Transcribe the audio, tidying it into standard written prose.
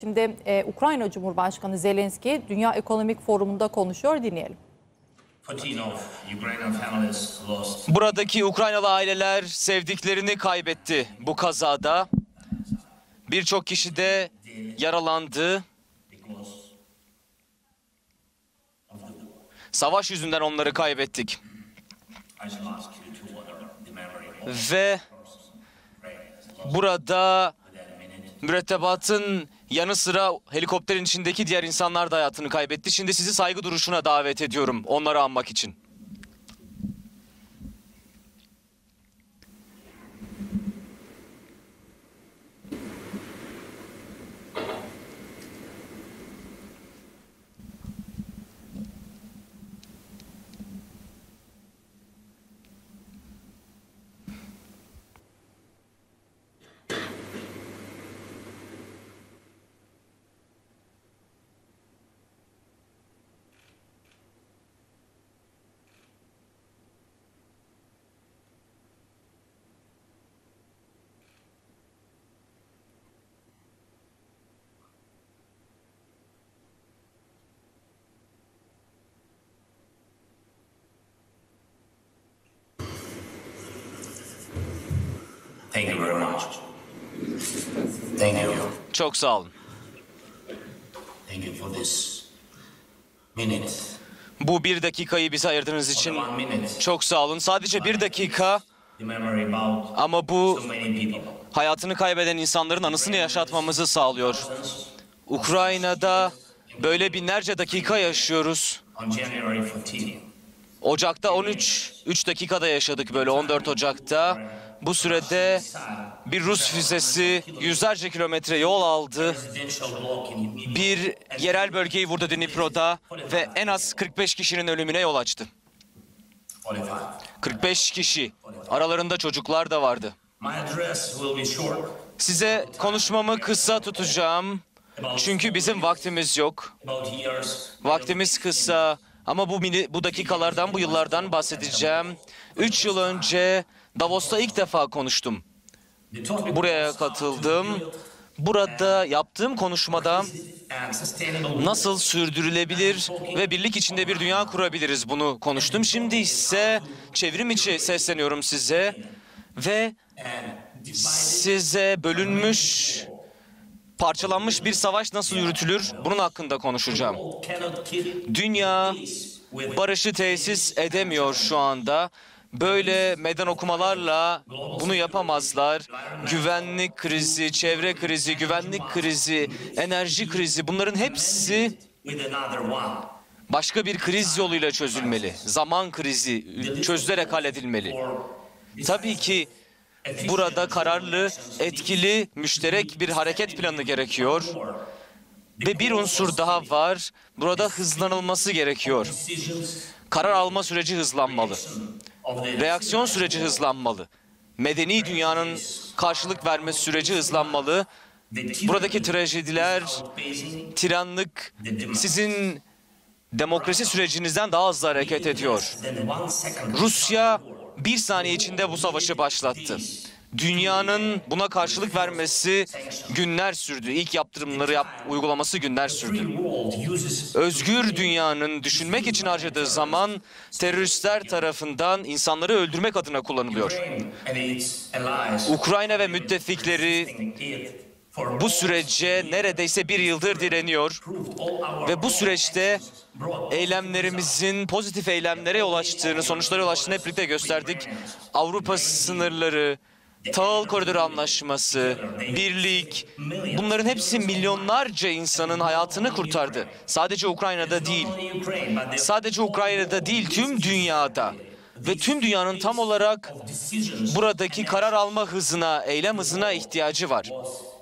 Şimdi Ukrayna Cumhurbaşkanı Zelenski Dünya Ekonomik Forumu'nda konuşuyor, dinleyelim. Buradaki Ukraynalı aileler sevdiklerini kaybetti bu kazada. Birçok kişi de yaralandı. Savaş yüzünden onları kaybettik. Ve burada mürettebatın yanı sıra helikopterin içindeki diğer insanlar da hayatını kaybetti. Şimdi sizi saygı duruşuna davet ediyorum onları anmak için. Thank you very much. Thank you. Çok sağ olun. Thank you for this minute. Bu bir dakikayı bize ayırdığınız için çok sağ olun. Sadece bir dakika The memory about ama bu so many people. hayatını kaybeden insanların anısını yaşatmamızı sağlıyor. Ukrayna'da böyle binlerce dakika yaşıyoruz. On January 14th, Ocak'ta 3 dakikada yaşadık böyle 14 Ocak'ta. Bu sürede bir Rus füzesi yüzlerce kilometre yol aldı. residential block in Bir yerel bölgeyi vurdu Dnipro'da ve en az 45 kişinin ölümüne yol açtı. 45. 45 kişi. Aralarında çocuklar da vardı. My address will be short. Size konuşmamı kısa tutacağım. Çünkü bizim vaktimiz yok. About years. Vaktimiz kısa ama bu dakikalardan, bu yıllardan bahsedeceğim. 3 yıl önce Davos'ta ilk defa konuştum. The topic Buraya katıldım. Burada yaptığım konuşmada and sustainable nasıl sürdürülebilir ve birlik içinde bir dünya kurabiliriz bunu konuştum. Şimdi ise çevrim içi sesleniyorum size ve size bölünmüş, parçalanmış bir savaş nasıl yürütülür bunun hakkında konuşacağım. cannot keep Dünya with barışı tesis edemiyor şu anda. Böyle meydan okumalarla bunu yapamazlar. Güvenlik krizi, çevre krizi, güvenlik krizi, enerji krizi bunların hepsi with another one. başka bir kriz yoluyla çözülmeli. Zaman krizi çözülerek halledilmeli. Tabii ki burada kararlı, etkili, müşterek bir hareket planı gerekiyor. Ve bir unsur daha var. Burada hızlanılması gerekiyor. Decisions Karar alma süreci hızlanmalı. of the Reaksiyon süreci hızlanmalı. Medeni dünyanın karşılık vermesi süreci hızlanmalı. Buradaki trajediler, basing tiranlık sizin demokrasi sürecinizden daha hızlı hareket ediyor. than 1 second. Rusya bir saniye içinde bu savaşı başlattı. Dünyanın buna karşılık vermesi günler sürdü. İlk yaptırımları uygulaması günler sürdü. World uses Özgür dünyanın düşünmek için harcadığı zaman teröristler tarafından insanları öldürmek adına kullanılıyor. and its allies Ukrayna ve müttefikleri it for bu sürece neredeyse bir yıldır direniyor all our ve bu süreçte eylemlerimizin pozitif eylemlere yol açtığını, sonuçlara yol açtığını hep birlikte gösterdik. Avrupa sınırları, Tahıl Koridoru Anlaşması, birlik, bunların hepsi milyonlarca insanın hayatını kurtardı. Sadece Ukrayna'da değil, Ukraine, but the sadece Ukrayna'da değil, tüm dünyada. Ve tüm dünyanın tam olarak decisions buradaki karar alma hızına, eylem hızına ihtiyacı var.